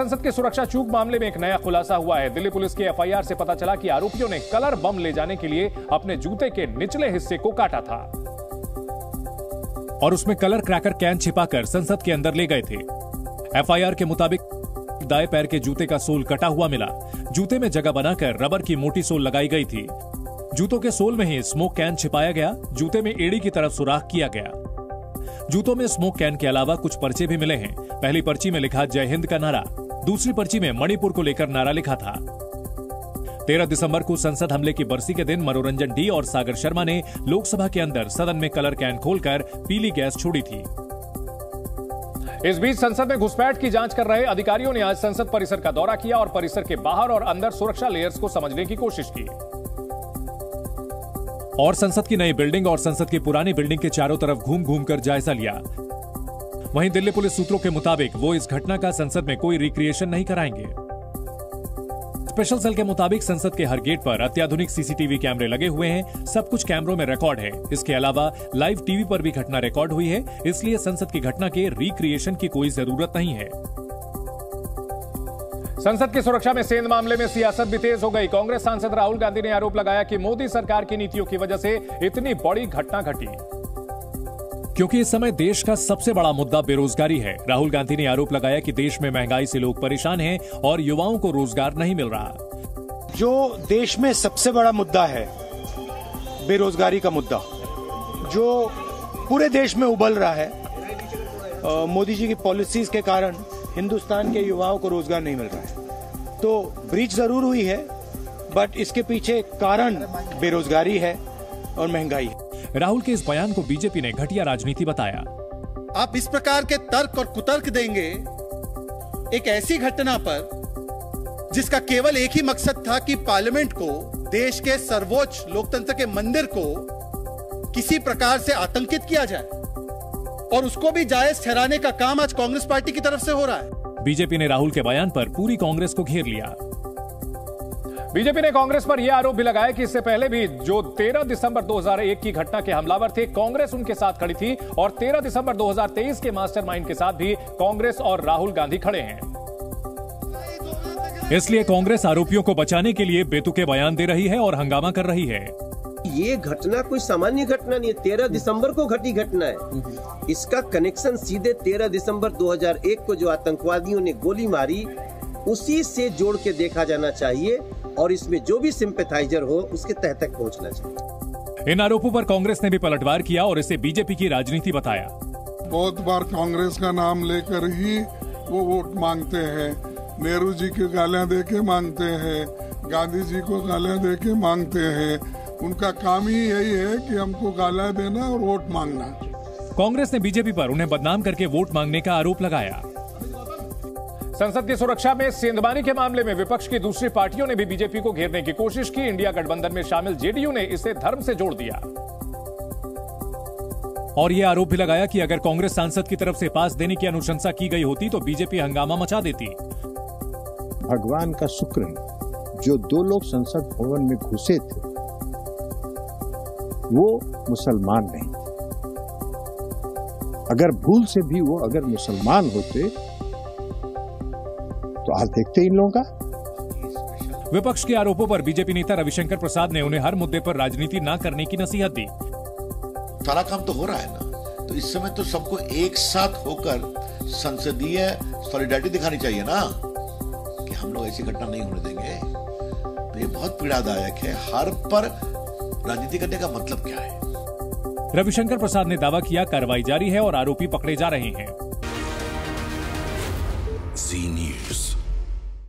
संसद के सुरक्षा चूक मामले में एक नया खुलासा हुआ है। दिल्ली पुलिस की एफआईआर से पता चला कि आरोपियों ने कलर बम ले जाने के लिए अपने जूते के निचले हिस्से को काटा था और उसमें कलर क्रैकर कैन छिपाकर संसद के अंदर ले गए थे। एफआईआर के मुताबिक दाएं पैर के जूते का सोल कटा हुआ मिला। जूते में जगह बनाकर रबर की मोटी सोल लगाई गई थी। जूतों के सोल में ही स्मोक कैन छिपाया गया। जूते में एड़ी की तरफ सुराख किया गया। जूतों में स्मोक कैन के अलावा कुछ पर्चे भी मिले हैं। पहली पर्ची में लिखा जय हिंद का नारा, दूसरी पर्ची में मणिपुर को लेकर नारा लिखा था। 13 दिसंबर को संसद हमले की बरसी के दिन मनोरंजन डी और सागर शर्मा ने लोकसभा के अंदर सदन में कलर कैन खोलकर पीली गैस छोड़ी थी। इस बीच संसद में घुसपैठ की जांच कर रहे अधिकारियों ने आज संसद परिसर का दौरा किया और परिसर के बाहर और अंदर सुरक्षा लेयर्स को समझने की कोशिश की और संसद की नई बिल्डिंग और संसद की पुरानी बिल्डिंग के चारों तरफ घूम घूम कर जायजा लिया। वहीं दिल्ली पुलिस सूत्रों के मुताबिक वो इस घटना का संसद में कोई रिक्रिएशन नहीं कराएंगे। स्पेशल सेल के मुताबिक संसद के हर गेट पर अत्याधुनिक सीसीटीवी कैमरे लगे हुए हैं। सब कुछ कैमरों में रिकॉर्ड है। इसके अलावा लाइव टीवी पर भी घटना रिकॉर्ड हुई है, इसलिए संसद की घटना के रिक्रिएशन की कोई जरूरत नहीं है। संसद की सुरक्षा में सेंध मामले में सियासत भी तेज हो गई। कांग्रेस सांसद राहुल गांधी ने आरोप लगाया कि मोदी सरकार की नीतियों की वजह से इतनी बड़ी घटना घटी, क्योंकि इस समय देश का सबसे बड़ा मुद्दा बेरोजगारी है। राहुल गांधी ने आरोप लगाया कि देश में महंगाई से लोग परेशान हैं और युवाओं को रोजगार नहीं मिल रहा। जो देश में सबसे बड़ा मुद्दा है, बेरोजगारी का मुद्दा, जो पूरे देश में उबल रहा है, मोदी जी की पॉलिसीज के कारण हिंदुस्तान के युवाओं को रोजगार नहीं मिल रहा है। तो ब्रीच जरूर हुई है, बट इसके पीछे कारण बेरोजगारी है और महंगाई है। राहुल के इस बयान को बीजेपी ने घटिया राजनीति बताया। आप इस प्रकार के तर्क और कुतर्क देंगे एक ऐसी घटना पर जिसका केवल एक ही मकसद था कि पार्लियामेंट को, देश के सर्वोच्च लोकतंत्र के मंदिर को किसी प्रकार से आतंकित किया जाए, और उसको भी जायज ठहराने का काम आज कांग्रेस पार्टी की तरफ से हो रहा है। बीजेपी ने राहुल के बयान पर पूरी कांग्रेस को घेर लिया। बीजेपी ने कांग्रेस पर यह आरोप भी लगाया कि इससे पहले भी जो 13 दिसंबर 2001 की घटना के हमलावर थे, कांग्रेस उनके साथ खड़ी थी और 13 दिसंबर 2023 के मास्टरमाइंड के साथ भी कांग्रेस और राहुल गांधी खड़े हैं। इसलिए कांग्रेस आरोपियों को बचाने के लिए बेतुके बयान दे रही है और हंगामा कर रही है। ये घटना कोई सामान्य घटना नहीं है, 13 दिसंबर को घटी घटना है। इसका कनेक्शन सीधे 13 दिसंबर 2001 को जो आतंकवादियों ने गोली मारी, उसी से जोड़ के देखा जाना चाहिए और इसमें जो भी सिंपैथाइजर हो उसके तह तक पहुंचना चाहिए। इन आरोपों पर कांग्रेस ने भी पलटवार किया और इसे बीजेपी की राजनीति बताया। बहुत बार कांग्रेस का नाम लेकर ही वो वोट मांगते हैं। नेहरू जी की गालियां देके मांगते हैं, गांधी जी को गालियां देके मांगते हैं। उनका काम ही यही है कि हमको गालियां देना और वोट मांगना। कांग्रेस ने बीजेपी पर उन्हें बदनाम करके वोट मांगने का आरोप लगाया। संसद की सुरक्षा में सेंधमारी के मामले में विपक्ष की दूसरी पार्टियों ने भी बीजेपी को घेरने की कोशिश की। इंडिया गठबंधन में शामिल जेडीयू ने इसे धर्म से जोड़ दिया और यह आरोप भी लगाया कि अगर कांग्रेस सांसद की तरफ से पास देने की अनुशंसा की गई होती तो बीजेपी हंगामा मचा देती। भगवान का शुक्र है, जो 2 लोग संसद भवन में घुसे थे वो मुसलमान नहीं। अगर भूल से भी वो अगर मुसलमान होते तो आज देखते इन लोगों का। विपक्ष के आरोपों पर बीजेपी नेता रविशंकर प्रसाद ने उन्हें हर मुद्दे पर राजनीति न करने की नसीहत दी। सारा काम तो हो रहा है ना, तो इस समय तो सबको एक साथ होकर संसदीय सॉलिडारिटी दिखानी चाहिए ना, कि हम लोग ऐसी घटना नहीं होने देंगे। तो ये बहुत पीड़ादायक है। हर पर राजनीति करने का मतलब क्या है? रविशंकर प्रसाद ने दावा किया कार्रवाई जारी है और आरोपी पकड़े जा रहे हैं। Zee news.